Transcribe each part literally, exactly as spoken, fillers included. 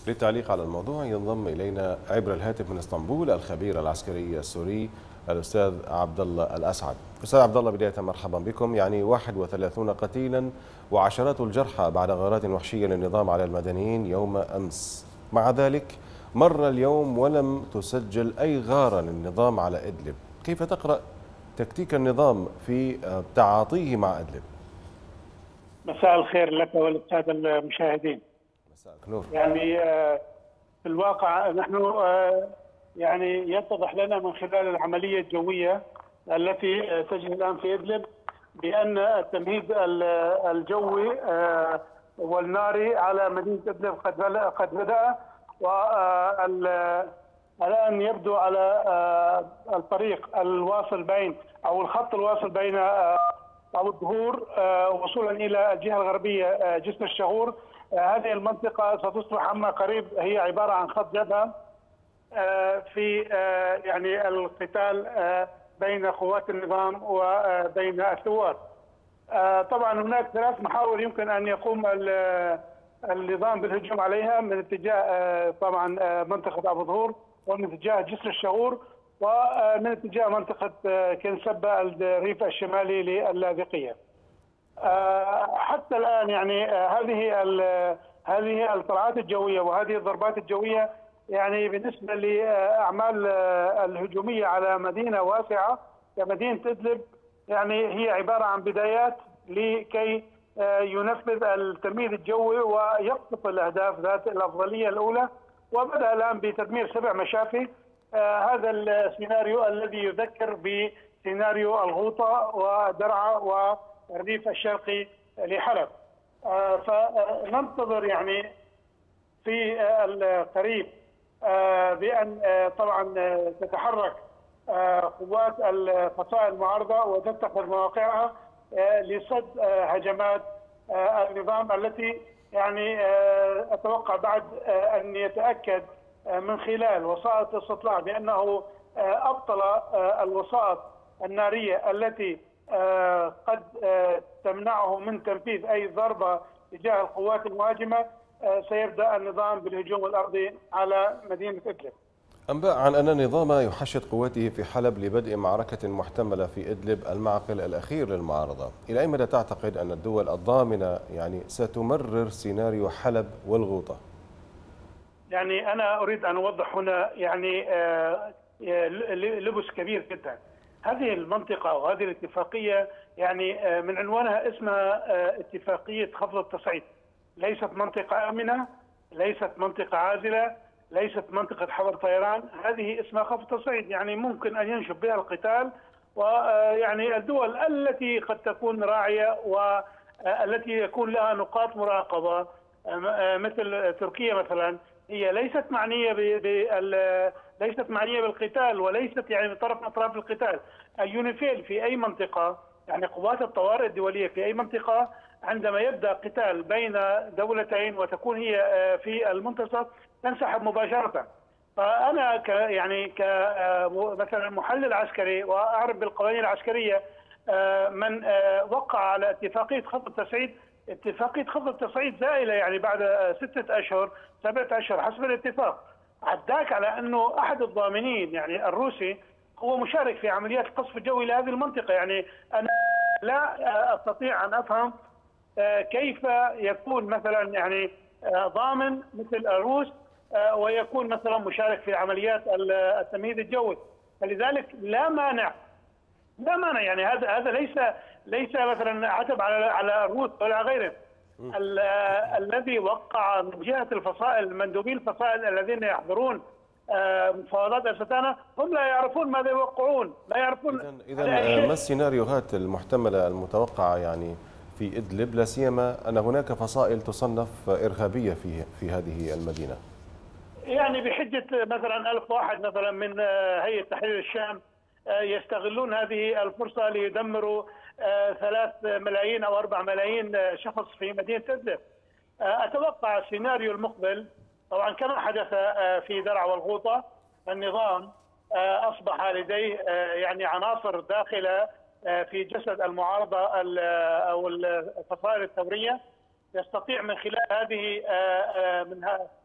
للتعليق على الموضوع ينضم إلينا عبر الهاتف من اسطنبول الخبير العسكري السوري الأستاذ عبد الله الأسعد. أستاذ عبد الله، بداية مرحبا بكم. يعني واحد وثلاثين قتيلا وعشرات الجرحى بعد غارات وحشية للنظام على المدنيين يوم أمس، مع ذلك مر اليوم ولم تسجل أي غارة للنظام على إدلب. كيف تقرأ تكتيك النظام في تعاطيه مع إدلب؟ مساء الخير لك وللسادة المشاهدين. مساء النور. يعني في الواقع نحن يعني يتضح لنا من خلال العملية الجوية التي تجري الآن في إدلب بأن التمهيد الجوي والناري على مدينة إدلب قد قد بدأ، والآن يبدو على الطريق الواصل بين أو الخط الواصل بين أو الظهور وصولا إلى الجهة الغربية جسر الشغور. هذه المنطقة ستصبح عما قريب هي عبارة عن خط جبهة في يعني القتال بين قوات النظام وبين الثوار. طبعا هناك ثلاث محاور يمكن أن يقوم النظام بالهجوم عليها، من اتجاه طبعا منطقة أبو ظهور، ومن اتجاه جسر الشغور، ومن اتجاه منطقة كنسبة الريف الشمالي للاذقية. حتى الآن يعني هذه هذه الطلعات الجوية وهذه الضربات الجوية يعني بالنسبة لأعمال الهجومية على مدينة واسعة كمدينة إدلب يعني هي عبارة عن بدايات لكي ينفذ التمهيد الجوي ويقصف الأهداف ذات الأفضلية الأولى. وبدأ الآن بتدمير سبع مشافي. هذا السيناريو الذي يذكر بسيناريو الغوطة ودرعا والريف الشرقي لحلب. فننتظر يعني في القريب بأن طبعا تتحرك قوات الفصائل المعارضة وتتخذ مواقعها لصد هجمات النظام التي يعني أتوقع بعد أن يتأكد من خلال وسائط الاستطلاع بأنه أبطل الوسائط النارية التي قد تمنعه من تنفيذ أي ضربة تجاه القوات المهاجمة. سيبدأ النظام بالهجوم الأرضي على مدينة إدلب. أنباء عن أن النظام يحشد قوته في حلب لبدء معركة محتملة في إدلب المعقل الأخير للمعارضة. إلى أي مدى تعتقد أن الدول الضامنة يعني ستمرر سيناريو حلب والغوطة؟ يعني أنا أريد أن أوضح هنا يعني لبس كبير جدا. هذه المنطقة وهذه الاتفاقية يعني من عنوانها اسمها اتفاقية خفض التصعيد. ليست منطقة آمنة، ليست منطقة عازلة، ليست منطقة حظر طيران. هذه اسمها خفض التصعيد، يعني ممكن أن ينشب بها القتال. ويعني الدول التي قد تكون راعية والتي يكون لها نقاط مراقبة مثل تركيا مثلا هي ليست معنية بال ليست معنية بالقتال وليست يعني طرف من أطراف القتال. اليونيفيل في أي منطقة يعني قوات الطوارئ الدولية في أي منطقة عندما يبدأ قتال بين دولتين وتكون هي في المنتصف تنسحب مباشرة. فأنا ك يعني ك مثلا محلل عسكري وأعرف بالقوانين العسكرية من وقع على اتفاقية خفض التصعيد. اتفاقية خفض التصعيد زائلة يعني بعد ستة أشهر سبعة أشهر حسب الاتفاق. عداك على أنه أحد الضامنين يعني الروسي هو مشارك في عمليات القصف الجوي لهذه المنطقة. يعني أنا لا أستطيع أن أفهم كيف يكون مثلا يعني ضامن مثل الروس ويكون مثلا مشارك في عمليات التمهيد الجوي. فلذلك لا مانع لا مانع يعني هذا هذا ليس ليس مثلا عتب على على الروس ولا غيره. الذي وقع من جهه الفصائل مندوبي الفصائل الذين يحضرون مفاوضات الستانة هم لا يعرفون ماذا يوقعون، لا يعرفون. إذا ما السيناريوهات المحتملة المتوقعة يعني في إدلب، لا سيما أن هناك فصائل تصنف إرهابية في في هذه المدينة؟ يعني بحجة مثلا ألف واحد مثلا من هيئة تحرير الشام يستغلون هذه الفرصة ليدمروا ثلاث ملايين أو أربع ملايين شخص في مدينة إدلب. أتوقع السيناريو المقبل طبعا كما حدث في درعا والغوطة. النظام أصبح لديه يعني عناصر داخلة في جسد المعارضة أو الفصائل الثورية يستطيع من خلال هذه من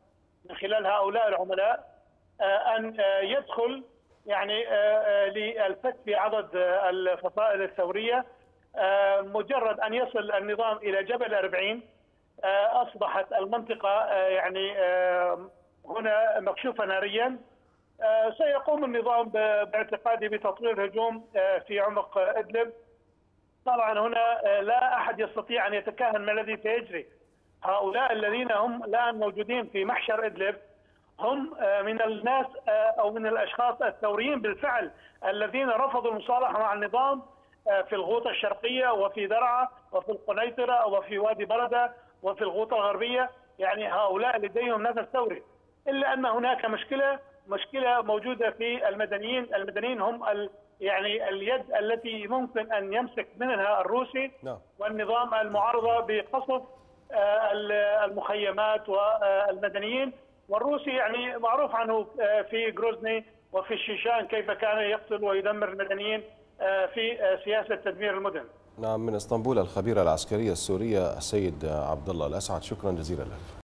من خلال هؤلاء العملاء أن يدخل يعني للفك في عدد الفصائل الثورية. مجرد أن يصل النظام إلى جبل أربعين أصبحت المنطقة يعني هنا مكشوفة ناريا. سيقوم النظام باعتقادي بتطوير هجوم في عمق إدلب. طبعا هنا لا أحد يستطيع أن يتكهن ما الذي سيجري. هؤلاء الذين هم الآن موجودين في محشر إدلب هم من الناس أو من الأشخاص الثوريين بالفعل الذين رفضوا المصالحة مع النظام في الغوطة الشرقية وفي درعا وفي القنيطرة وفي وادي بردة وفي الغوطة الغربية. يعني هؤلاء لديهم نفس ثوري، إلا أن هناك مشكلة مشكلة موجودة في المدنيين. المدنيين هم ال يعني اليد التي ممكن أن يمسك منها الروسي والنظام المعارضة بقصف المخيمات والمدنيين. والروسي يعني معروف عنه في غروزني وفي الشيشان كيف كان يقتل ويدمر المدنيين في سياسة تدمير المدن. نعم، من اسطنبول الخبيرة العسكرية السورية السيد عبد الله الأسعد، شكرا جزيلا لك.